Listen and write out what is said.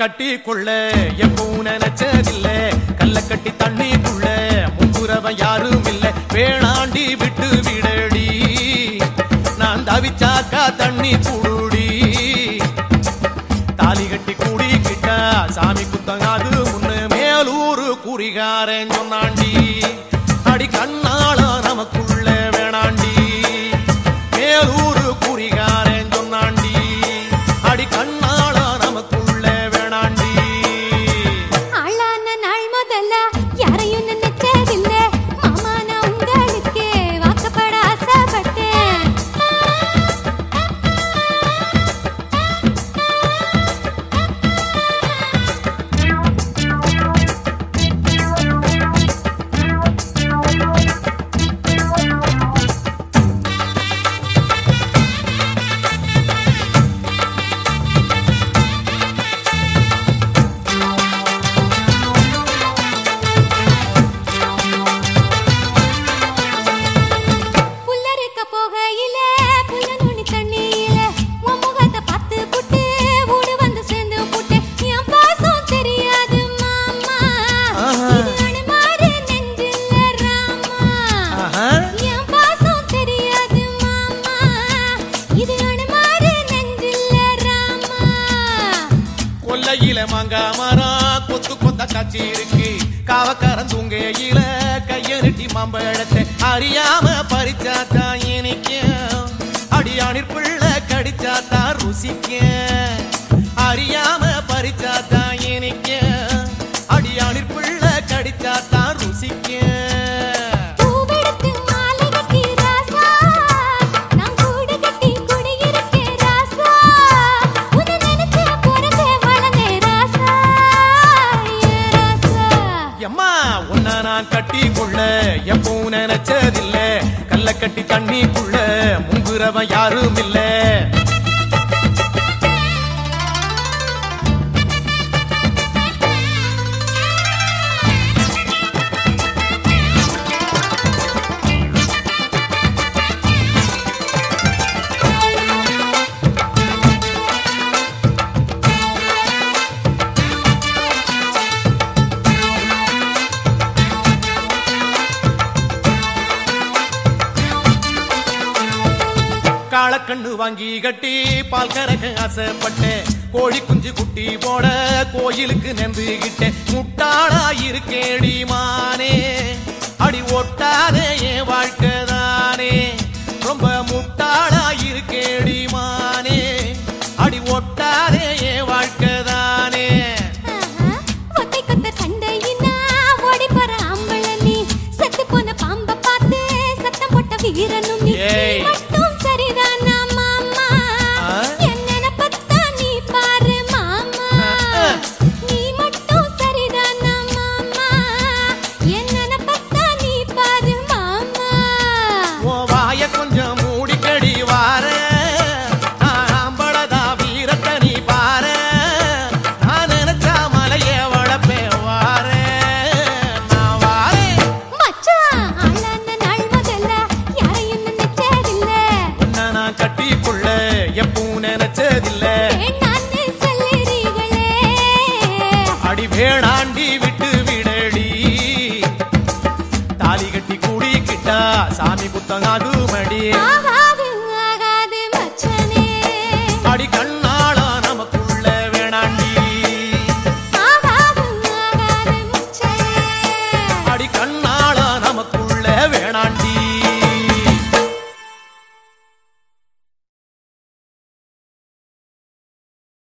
கட்டி கொள்ள எப்பவும் நினைச்சதில்ல கல்ல கட்டி தண்ணிக்குள்ள முன்புறவன் யாரும் இல்ல வேணாண்டி விட்டு விடடி நான் தவிச்சாக்கா தண்ணி குடுடி தாலி கட்டி கூடிக்கிட்டா சாமி குத்தங்காது முன்னு மேலூரு குறிகாரன் சொன்னாண்டி அடி கண்ணாள நமக்குள்ள வேணாண்டி மேலூரு குறிகாரன் சொன்னாண்டி அடி கண்ணாள நமக்குள்ள வேணாண்டி ஆளான நாள் முதல்ல யாரையும் நினைச்சதில்ல மாமா நான் உங்களுக்கு வாக்கப்பட ஆசைப்பட்டேன் மாங்கா மரம் கொத்து கொத்த காட்சி இருக்கு காவக்காரன் தூங்கையில கைய நெட்டி மாம்பழத்தை அறியாம பறிச்சாத்தா இனிக்கும் அடியானிற் பிள்ளை கடிச்சாத்தா ருசிக்கும் அறியாம பறிச்சாத்தா இனிக்கும் அடியானிற் பிள்ளை கடிச்சாத்தா ருசிக்கும் கட்டி கொள்ள எப்பவும் நினைச்சதில்ல கல்ல கட்டி தண்ணிக்குள்ள முங்குறவன் யாரும் இல்ல காளக்கண்ணு வாங்கி கட்டி பால் கறக்க ஆசைப்பட்டேன் கோழி குஞ்சு குட்டி போட கோயிலுக்கு நெந்துகிட்டேன் முட்டாளா இருக்கேடி மானே அடி ஒட்டாதே என் வாழ்க்கைதானே ரொம்ப முட்டாளா இருக்கேடி மானே அடி ஒட்டாதே என் வாழ்க்கைதானே வீரனும் சரிதானா மாமா என்ன பத்தா நீ பாரு மாமா நீ மட்டும் சரிதானா மாமா என்ன பத்தா நீ பாரு மாமா ஓ வாய கொஞ்சம் மூடிக்கடி வார ஆம்பளதா வீரத்தை நீ பாரு நான் நினைச்சா மலையே வளப்பே வார நான் வாரே மச்சான் ஆளான நாள் முதல்ல யாரையும் நினைச்சதில்ல நான் கட்டி கொள்ள எப்பவும் நினைச்சதில்ல வேணான்னு சொல்லுறீங்களே அடி வேணாண்டி விட்டு விடடி தாலி கட்டி கூடிக்கிட்டா சாமி புத்தங்காது மடி ஆகாது ஆகாது மச்சனே அடி கண்ணாள நமக்குள்ள வேணாண்டி ஆகாது ஆகாது மச்சனே அடி கண்ணாள நமக்குள்ள வேணாண்டி